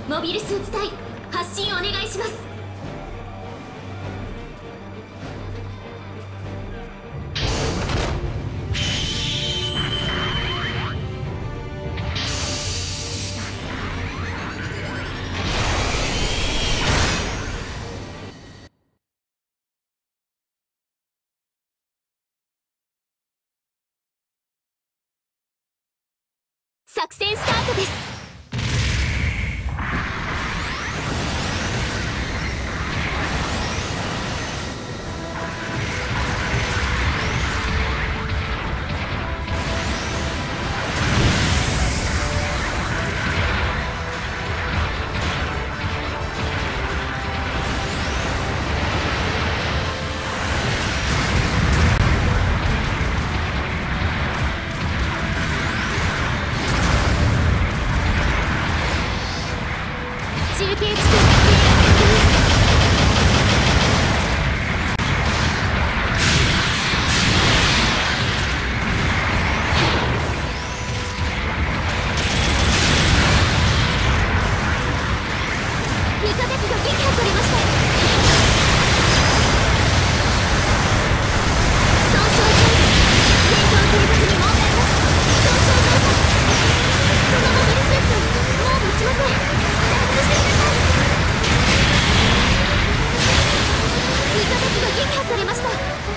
モビルスーツ隊発進お願いします。作戦スタートです。中継地点の制圧確認。味方機が撃破されました。損傷準備。戦闘継続に問題なし。損傷増加。そのモビルスーツもう持ちません。脱出してください。味方機が撃破されました。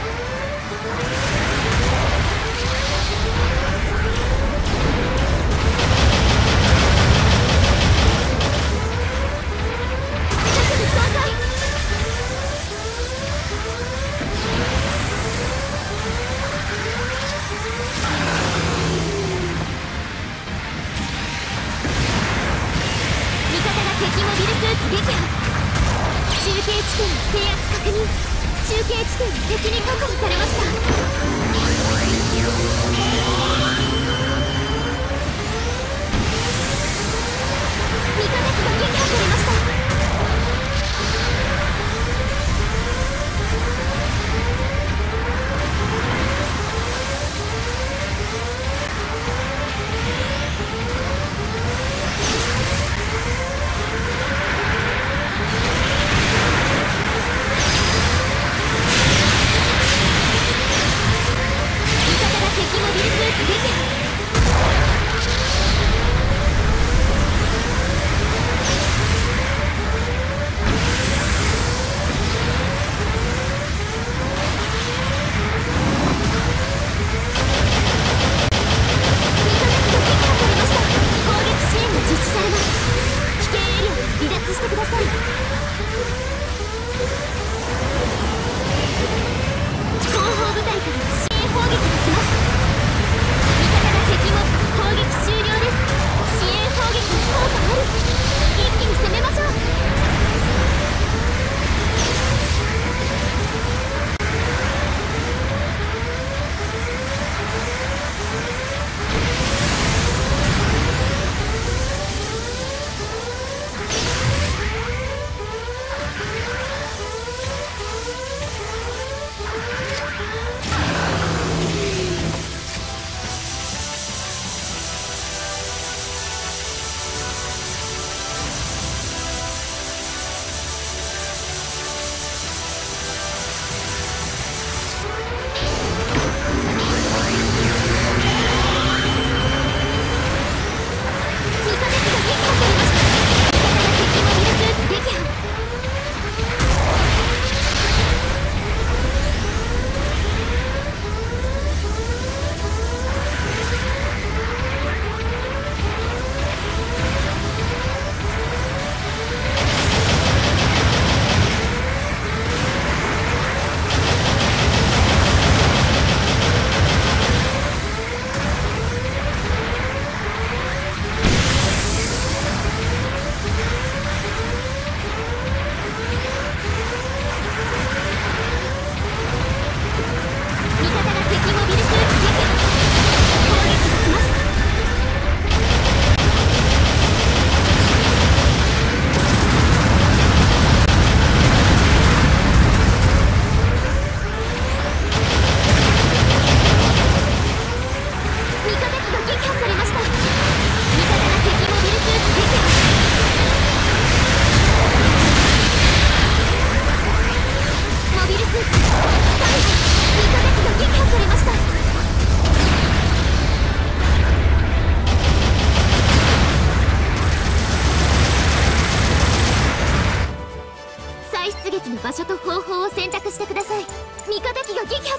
敵モビルスーツ撃破。中継地点の制圧確認。中継地点が敵に確保されました。味方機が撃破されました。敵モビルスーツ撃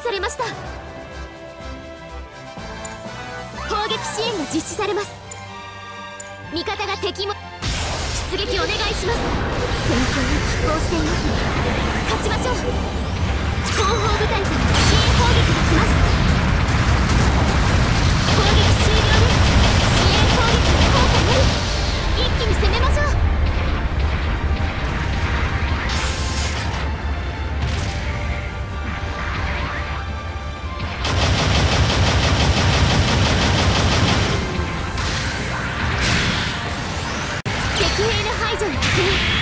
されました。砲撃支援が実施されます。味方が敵も出撃お願いします。戦況が拮抗していますね。勝ちましょう。後方部隊から支援砲撃が来ます。攻撃終了です。支援砲撃の効果より一気に攻めましょう。敵兵の排除を確認。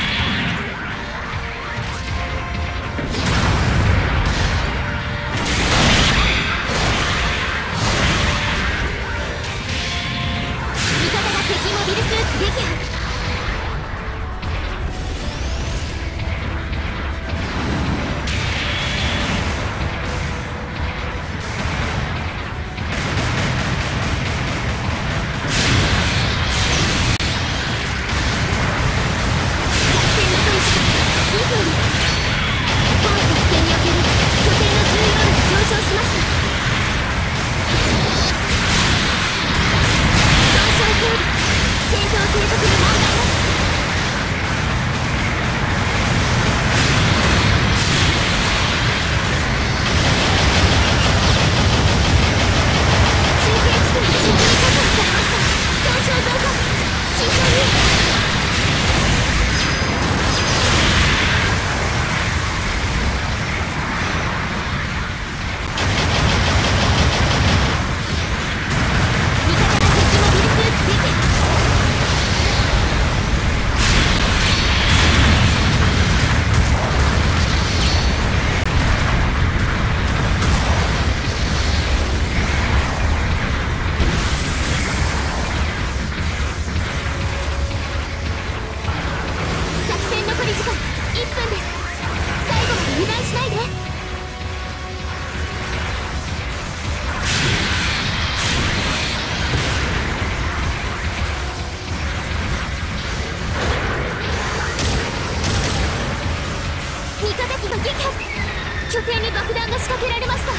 拠点に爆弾が仕掛けられました。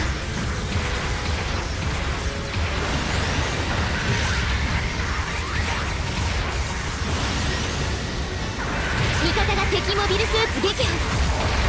味方が敵モビルスーツ撃破。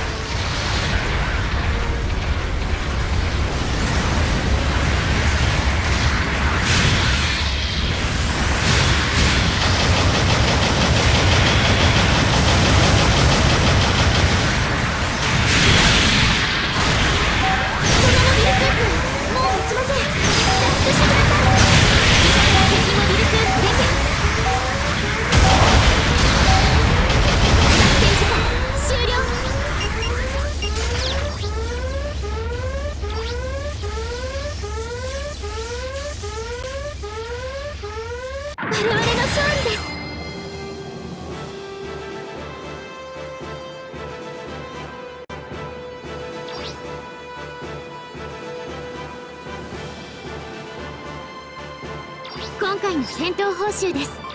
我々の勝利です。今回の戦闘報酬です。